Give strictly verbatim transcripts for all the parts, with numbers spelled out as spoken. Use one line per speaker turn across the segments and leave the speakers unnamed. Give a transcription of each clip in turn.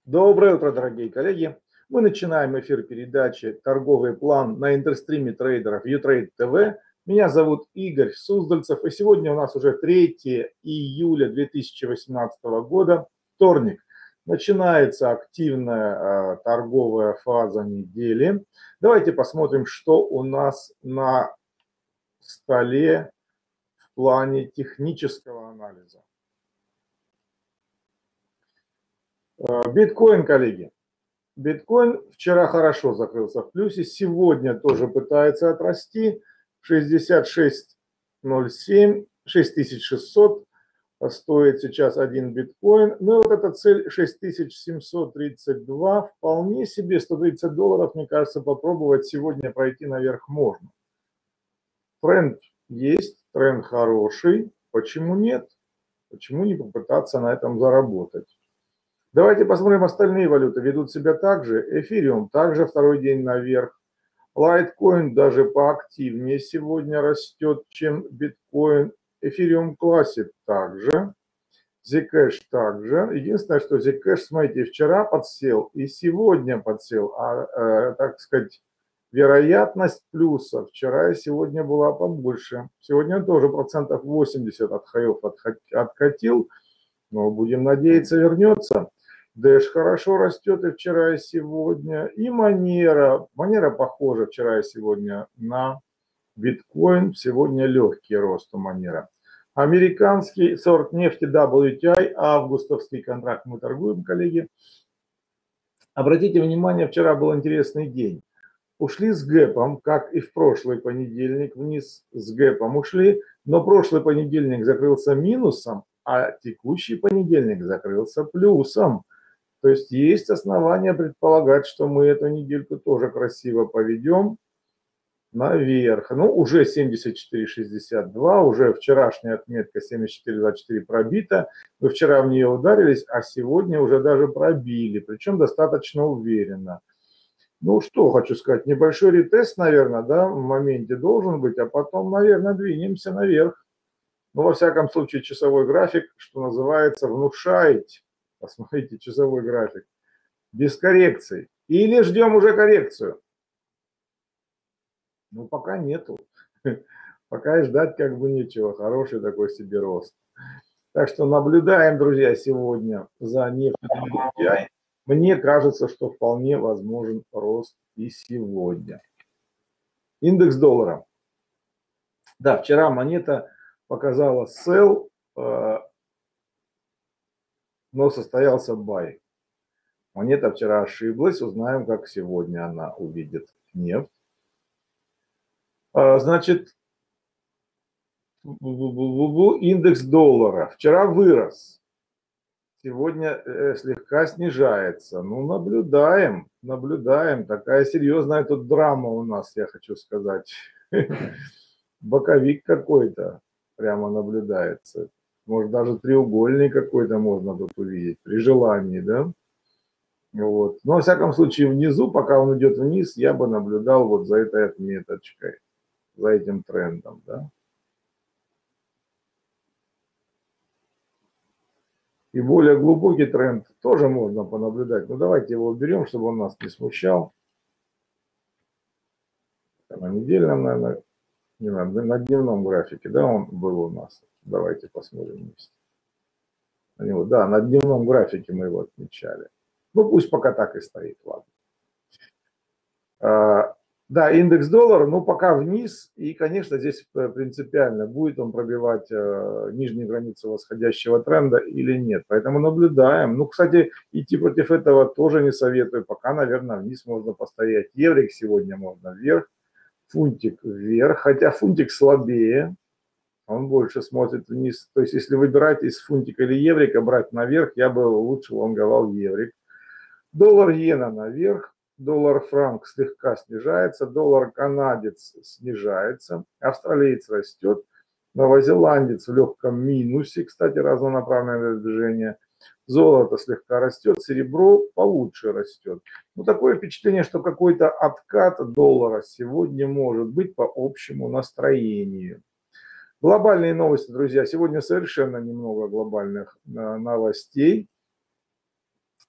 Доброе утро, дорогие коллеги. Мы начинаем эфир передачи «Торговый план» на интерстриме трейдеров Utrade тэ вэ. Меня зовут Игорь Суздальцев, и сегодня у нас уже третье июля две тысячи восемнадцатого года, вторник. Начинается активная э, торговая фаза недели. Давайте посмотрим, что у нас на столе в плане технического анализа. Биткоин, коллеги. Биткоин вчера хорошо закрылся в плюсе, сегодня тоже пытается отрасти. шестьдесят шесть ноль семь, шесть тысяч шестьсот стоит сейчас один биткоин. Ну и вот эта цель шесть тысяч семьсот тридцать два, вполне себе сто тридцать долларов, мне кажется, попробовать сегодня пройти наверх можно. Тренд есть, тренд хороший, почему нет? Почему не попытаться на этом заработать? Давайте посмотрим остальные валюты. Ведут себя так же. Эфириум также второй день наверх. Лайткоин даже поактивнее сегодня растет, чем биткоин. Эфириум Classic также. Zcash также. Единственное, что Zcash, смотрите, вчера подсел и сегодня подсел. А, э, так сказать, вероятность плюса вчера и сегодня была побольше. Сегодня тоже процентов восемьдесят от хаев откатил. Но будем надеяться, вернется. Дэш хорошо растет и вчера, и сегодня. И Монера. Монера похожа вчера и сегодня на биткоин. Сегодня легкий рост у Монера. Американский сорт нефти дабл ю ти ай, августовский контракт мы торгуем, коллеги. Обратите внимание, вчера был интересный день. Ушли с гэпом, как и в прошлый понедельник, вниз с гэпом ушли. Но прошлый понедельник закрылся минусом, а текущий понедельник закрылся плюсом. То есть есть основания предполагать, что мы эту недельку тоже красиво поведем наверх. Ну, уже семьдесят четыре шестьдесят два, уже вчерашняя отметка семьдесят четыре двадцать четыре пробита. Мы вчера в нее ударились, а сегодня уже даже пробили, причем достаточно уверенно. Ну, что хочу сказать, небольшой ретест, наверное, да, в моменте должен быть, а потом, наверное, двинемся наверх. Ну, во всяком случае, часовой график, что называется, внушает. Посмотрите часовой график. Без коррекций. Или ждем уже коррекцию? Ну, пока нету. Пока и ждать как бы нечего. Хороший такой себе рост. Так что наблюдаем, друзья, сегодня за нефтью дабл ю ти ай. Мне кажется, что вполне возможен рост и сегодня. Индекс доллара. Да, вчера монета показала sell, но состоялся бай. Монета вчера ошиблась, узнаем, как сегодня она увидит нефть. Значит, индекс доллара вчера вырос, сегодня слегка снижается. Ну, наблюдаем, наблюдаем. Такая серьезная тут драма у нас, я хочу сказать. Боковик какой-то прямо наблюдается. Может, даже треугольник какой-то можно тут увидеть, при желании, да? Вот. Но, во всяком случае, внизу, пока он идет вниз, я бы наблюдал вот за этой отметочкой, за этим трендом, да? И более глубокий тренд тоже можно понаблюдать. Но давайте его уберем, чтобы он нас не смущал. На недельном, наверное, не надо, на дневном графике, да, он был у нас. Давайте посмотрим вместе. На него. Да, на дневном графике мы его отмечали. Ну, пусть пока так и стоит, ладно. А, да, индекс доллара, ну, пока вниз. И, конечно, здесь принципиально, будет он пробивать а, нижнюю границу восходящего тренда или нет. Поэтому наблюдаем. Ну, кстати, идти против этого тоже не советую. Пока, наверное, вниз можно постоять. Еврик сегодня можно вверх. Фунтик вверх, хотя фунтик слабее. Он больше смотрит вниз. То есть, если выбирать из фунтика или еврика, брать наверх, я бы лучше лонговал еврик. Доллар-иена наверх. Доллар-франк слегка снижается. Доллар-канадец снижается. Австралиец растет. Новозеландец в легком минусе. Кстати, разнонаправленное движение. Золото слегка растет. Серебро получше растет. Ну, такое впечатление, что какой-то откат доллара сегодня может быть по общему настроению. Глобальные новости, друзья. Сегодня совершенно немного глобальных новостей.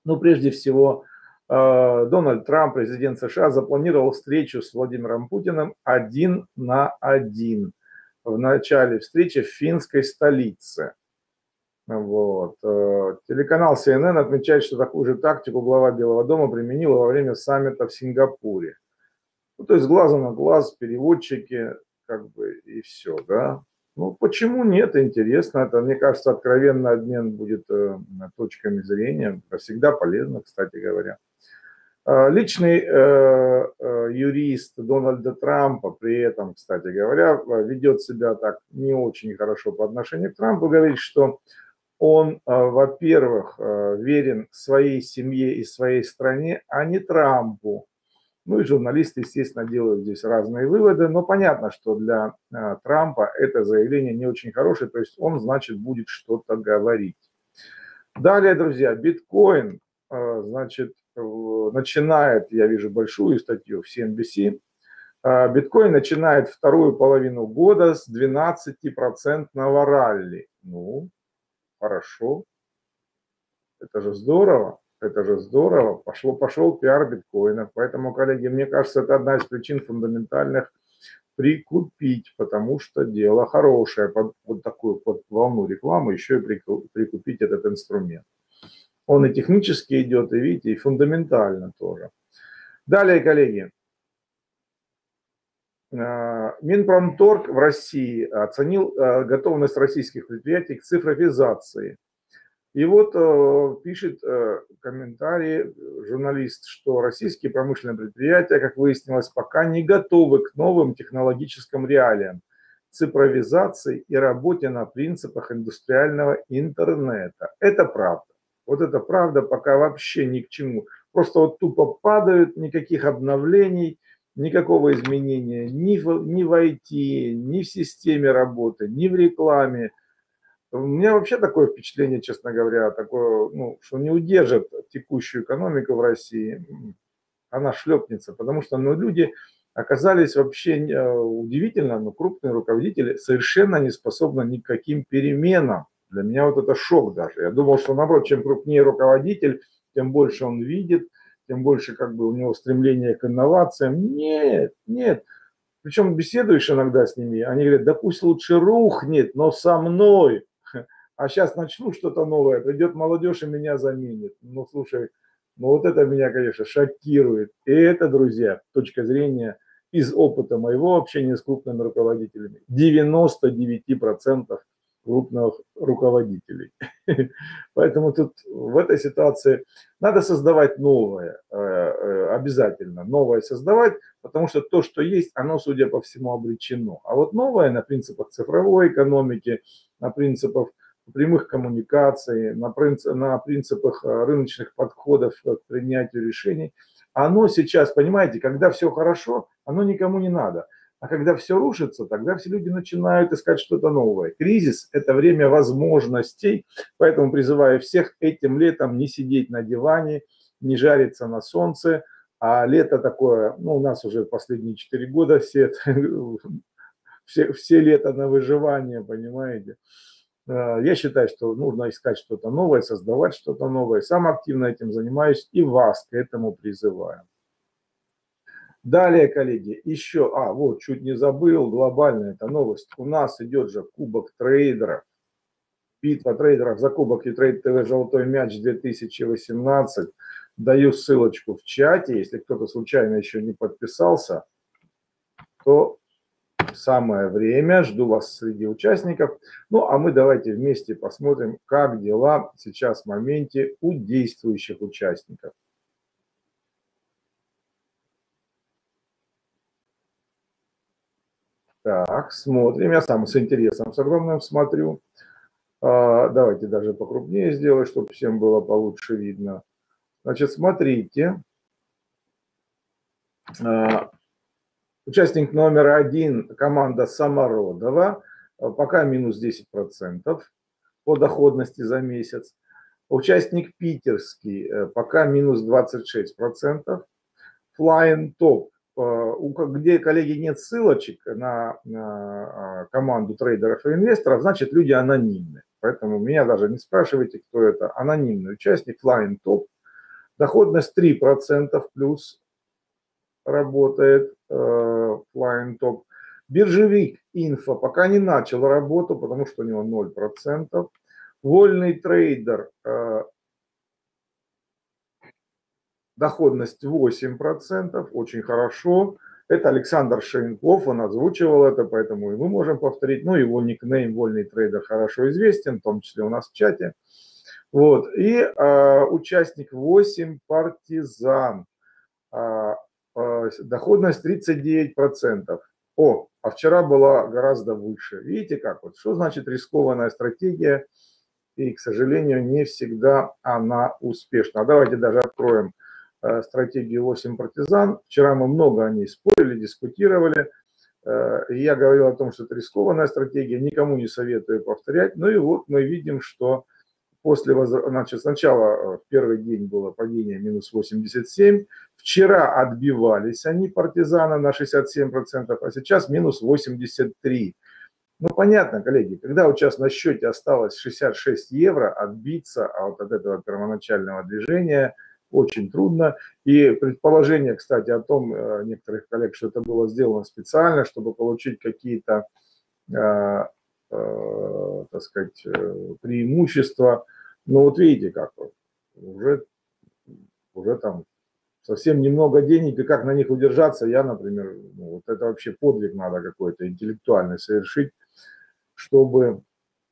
Ну, прежде всего, Дональд Трамп, президент США, запланировал встречу с Владимиром Путиным один на один в начале встречи в финской столице. Вот. Телеканал си эн эн отмечает, что такую же тактику глава Белого дома применила во время саммита в Сингапуре. Ну, то есть глаза на глаз, переводчики, как бы, и все, да. Ну, почему нет? Интересно. Это, мне кажется, откровенный обмен будет э, точками зрения. Это всегда полезно, кстати говоря. Личный э, э, юрист Дональда Трампа при этом, кстати говоря, ведет себя так не очень хорошо по отношению к Трампу. Говорит, что он, э, во-первых, э, верен своей семье и своей стране, а не Трампу. Ну и журналисты, естественно, делают здесь разные выводы, но понятно, что для э, Трампа это заявление не очень хорошее, то есть он, значит, будет что-то говорить. Далее, друзья, биткоин, э, значит, э, начинает, я вижу большую статью в си эн би си, э, биткоин начинает вторую половину года с двенадцатипроцентного ралли. Ну, хорошо, это же здорово. Это же здорово. Пошло, пошел пиар биткоина. Поэтому, коллеги, мне кажется, это одна из причин фундаментальных прикупить, потому что дело хорошее. Под вот такую под волну рекламы еще и прикупить этот инструмент. Он и технически идет, и видите, и фундаментально тоже. Далее, коллеги. Минпромторг в России оценил готовность российских предприятий к цифровизации. И вот э, пишет э, комментарий журналист, что российские промышленные предприятия, как выяснилось, пока не готовы к новым технологическим реалиям, цифровизации и работе на принципах индустриального интернета. Это правда. Вот это правда пока вообще ни к чему. Просто вот тупо падают, никаких обновлений, никакого изменения ни в, ни в ай ти, ни в системе работы, ни в рекламе. У меня вообще такое впечатление, честно говоря, такое, ну, что не удержит текущую экономику в России, она шлепнется, потому что ну, люди оказались вообще удивительно, но крупные руководители совершенно не способны ни к каким переменам. Для меня вот это шок даже. Я думал, что наоборот, чем крупнее руководитель, тем больше он видит, тем больше как бы у него стремление к инновациям. Нет, нет. Причем беседуешь иногда с ними, они говорят, да пусть лучше рухнет, но со мной. А сейчас начну что-то новое, придет молодежь и меня заменит. Ну, слушай, ну вот это меня, конечно, шокирует. И это, друзья, точка зрения из опыта моего общения с крупными руководителями. девяносто девять процентов крупных руководителей. Поэтому тут в этой ситуации надо создавать новое, обязательно новое создавать, потому что то, что есть, оно, судя по всему, обречено. А вот новое на принципах цифровой экономики, на принципах прямых коммуникаций, на, принцип, на принципах рыночных подходов к принятию решений, оно сейчас, понимаете, когда все хорошо, оно никому не надо. А когда все рушится, тогда все люди начинают искать что-то новое. Кризис – это время возможностей, поэтому призываю всех этим летом не сидеть на диване, не жариться на солнце, а лето такое, ну у нас уже последние четыре года все, все, все лето на выживание, понимаете. Я считаю, что нужно искать что-то новое, создавать что-то новое. Сам активно этим занимаюсь и вас к этому призываю. Далее, коллеги, еще, а, вот, чуть не забыл, глобальная эта новость. У нас идет же Кубок трейдеров, битва трейдеров за Кубок Utrade тэ вэ «Золотой мяч» две тысячи восемнадцать. Даю ссылочку в чате, если кто-то случайно еще не подписался, то самое время, жду вас среди участников. Ну, а мы давайте вместе посмотрим, как дела сейчас в моменте у действующих участников. Так, смотрим. Я сам с интересом, с огромным смотрю. А, давайте даже покрупнее сделаю, чтобы всем было получше видно. Значит, смотрите. А, участник номер один, команда Самородова. Пока минус десять процентов по доходности за месяц. Участник питерский, пока минус двадцать шесть процентов. Flying Top, где, коллеги, нет ссылочек на, на команду трейдеров и инвесторов, значит, люди анонимны. Поэтому меня даже не спрашивайте, кто это. Анонимный участник Flying Top Доходность три процента плюс работает э, Flying Top. Биржевик Инфо пока не начал работу, потому что у него ноль процентов. Вольный трейдер, э, доходность восемь процентов, очень хорошо. Это Александр Шейнков, он озвучивал это, поэтому и мы можем повторить. Ну, его никнейм «Вольный трейдер» хорошо известен, в том числе у нас в чате. Вот. И э, участник восемь, Партизан. Э, э, доходность тридцать девять процентов. О, а вчера была гораздо выше. Видите как? Вот что значит рискованная стратегия? И, к сожалению, не всегда она успешна. Давайте даже откроем э, стратегию восемь партизан. Вчера мы много о ней спорили, дискутировали. Э, и я говорил о том, что это рискованная стратегия, никому не советую повторять. Ну и вот мы видим, что после, значит, сначала в первый день было падение минус восемьдесят семь. Вчера отбивались они, партизаны, на шестьдесят семь процентов, а сейчас минус восемьдесят три. Ну, понятно, коллеги, когда у вас на счете осталось шестьдесят шесть евро, отбиться от, от этого первоначального движения очень трудно. И предположение, кстати, о том, некоторых коллег, что это было сделано специально, чтобы получить какие-то, э, э, так сказать, преимущества. Ну, вот видите, как вот, уже, уже там совсем немного денег, и как на них удержаться, я, например, ну, вот это вообще подвиг надо какой-то интеллектуальный совершить, чтобы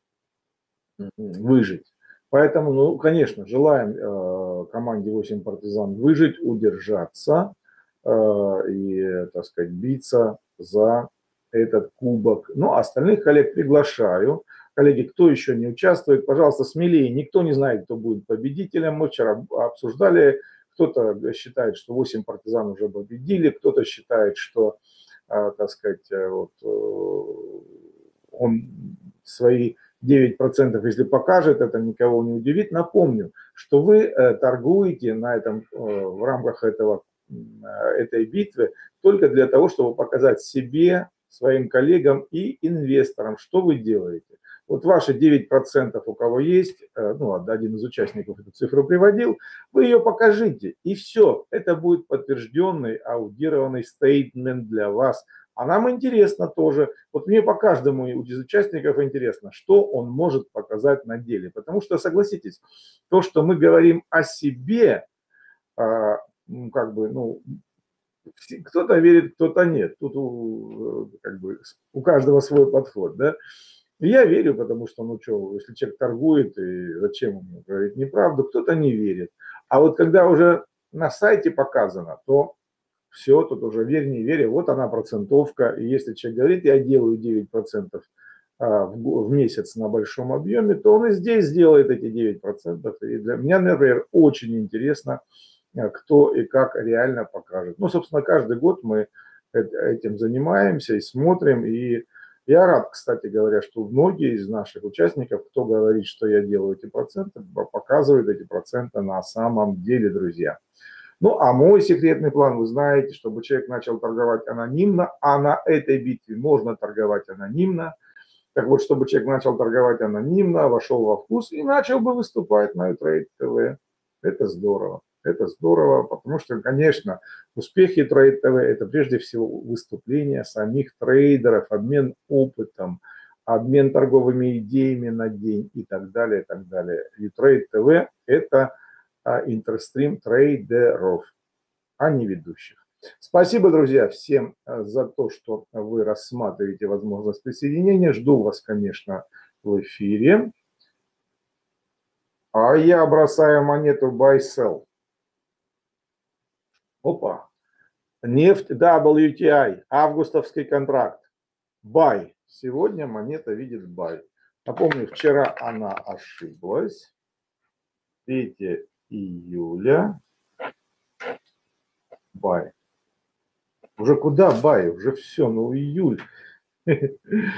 выжить. Поэтому, ну, конечно, желаем э, команде восемь партизан выжить, удержаться э, и, так сказать, биться за этот кубок. Ну, остальных коллег приглашаю. Коллеги, кто еще не участвует, пожалуйста, смелее. Никто не знает, кто будет победителем. Мы вчера обсуждали. Кто-то считает, что восемь партизан уже победили, кто-то считает, что, э, так сказать, вот, э, он свои девять процентов, если покажет, это никого не удивит. Напомню, что вы э, торгуете на этом, э, в рамках этого, э, этой битвы только для того, чтобы показать себе, своим коллегам и инвесторам, что вы делаете. Вот ваши девять процентов, у кого есть, э, ну, один из участников эту цифру приводил, вы ее покажите, и все. Это будет подтвержденный, аудированный стейтмент для вас. А нам интересно тоже, вот мне по каждому из участников интересно, что он может показать на деле. Потому что, согласитесь, то, что мы говорим о себе, как бы, ну, кто-то верит, кто-то нет. Тут как бы у каждого свой подход, да. И я верю, потому что, ну что, если человек торгует, и зачем ему говорить неправду, кто-то не верит. А вот когда уже на сайте показано, то все, тут уже верь, не верь, вот она процентовка. И если человек говорит, я делаю девять процентов в месяц на большом объеме, то он и здесь сделает эти девять процентов. И для меня, например, очень интересно, кто и как реально покажет. Ну, собственно, каждый год мы этим занимаемся и смотрим. И я рад, кстати говоря, что многие из наших участников, кто говорит, что я делаю эти проценты, показывают эти проценты на самом деле, друзья. Ну, а мой секретный план, вы знаете, чтобы человек начал торговать анонимно, а на этой битве можно торговать анонимно. Так вот, чтобы человек начал торговать анонимно, вошел во вкус и начал бы выступать на Трейд ТВ. Это здорово. Это здорово, потому что, конечно, успехи Трейд ТВ – это прежде всего выступления самих трейдеров, обмен опытом, обмен торговыми идеями на день и так далее, и так далее. И Трейд ТВ – это интерстрим трейдеров, а не ведущих. Спасибо, друзья, всем за то, что вы рассматриваете возможность присоединения. Жду вас, конечно, в эфире. А я бросаю монету buy-sell. Опа. Нефть дабл ю ти ай. Августовский контракт. Buy. Сегодня монета видит buy. Напомню, вчера она ошиблась. третьего июля. Buy. Уже куда buy? Уже все, ну июль. С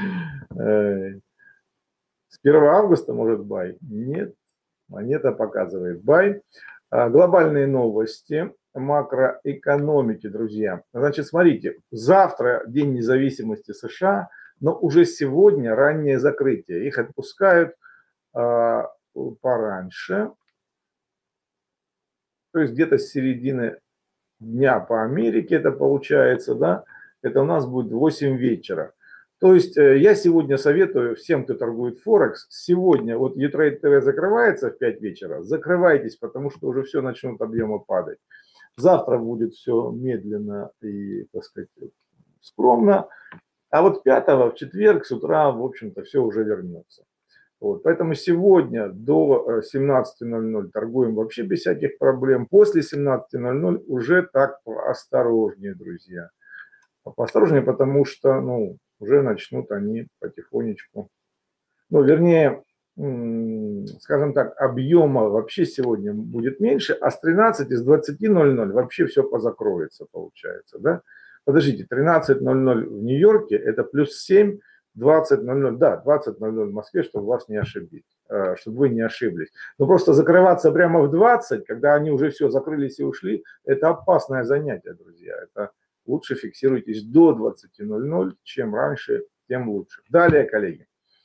первого августа может buy? Нет. Монета показывает buy. Глобальные новости макроэкономики, друзья. Значит, смотрите, завтра День независимости США, но уже сегодня раннее закрытие. Их отпускают пораньше. то есть где-то с середины дня по Америке это получается, да, это у нас будет восемь вечера. То есть я сегодня советую всем, кто торгует Форекс, сегодня, вот Utrade ти ви закрывается в пять вечера, закрывайтесь, потому что уже все начнут объемы падать. Завтра будет все медленно и, так сказать, скромно, а вот пятого в четверг с утра, в общем-то, все уже вернется. Вот, поэтому сегодня до семнадцати ноль-ноль торгуем вообще без всяких проблем. После семнадцати ноль-ноль уже так осторожнее, друзья. Поосторожнее, потому что, ну, уже начнут они потихонечку, ну, вернее, скажем так, объема вообще сегодня будет меньше, а с тринадцати, с двадцати ноль-ноль вообще все позакроется, получается, да? Подождите, тринадцать ноль-ноль в Нью-Йорке это плюс семь, двадцать ноль-ноль, да, двадцать ноль-ноль в Москве, чтобы вас не ошибить, чтобы вы не ошиблись. Но просто закрываться прямо в двадцать, когда они уже все закрылись и ушли, это опасное занятие, друзья. Это лучше фиксируйтесь до двадцати ноль-ноль, чем раньше, тем лучше. Далее, коллеги.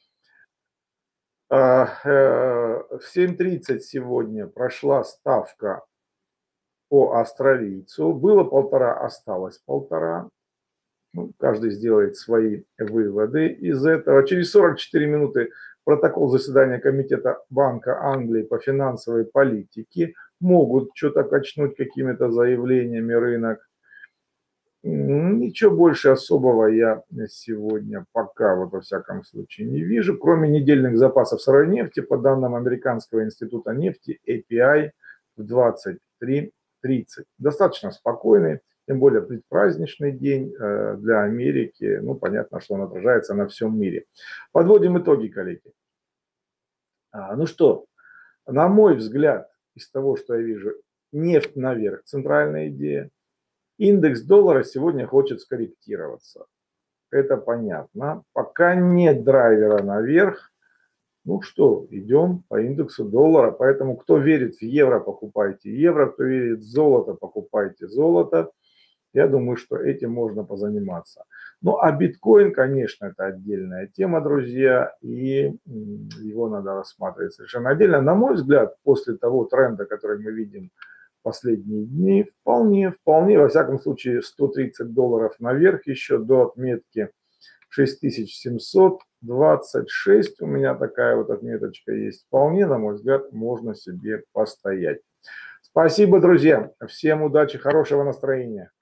В семь тридцать сегодня прошла ставка по австралийцу. Было полтора, осталось полтора. Ну, каждый сделает свои выводы из этого. Через сорок четыре минуты протокол заседания Комитета Банка Англии по финансовой политике. Могут что-то качнуть какими-то заявлениями рынок. Ничего больше особого я сегодня пока, вот во всяком случае, не вижу, кроме недельных запасов сырой нефти, по данным Американского института нефти, эй пи ай в двадцать три тридцать. Достаточно спокойный, тем более предпраздничный день для Америки. Ну, понятно, что он отражается на всем мире. Подводим итоги, коллеги. Ну что, на мой взгляд, из того, что я вижу, нефть наверх, центральная идея. Индекс доллара сегодня хочет скорректироваться. Это понятно. Пока нет драйвера наверх. Ну что, идем по индексу доллара. Поэтому кто верит в евро, покупайте евро. Кто верит в золото, покупайте золото. Я думаю, что этим можно позаниматься. Ну а биткоин, конечно, это отдельная тема, друзья. И его надо рассматривать совершенно отдельно. На мой взгляд, после того тренда, который мы видим последние дни, вполне, вполне, во всяком случае, сто тридцать долларов наверх еще до отметки шесть тысяч семьсот двадцать шесть, у меня такая вот отметочка есть, вполне, на мой взгляд, можно себе постоять. Спасибо, друзья, всем удачи, хорошего настроения.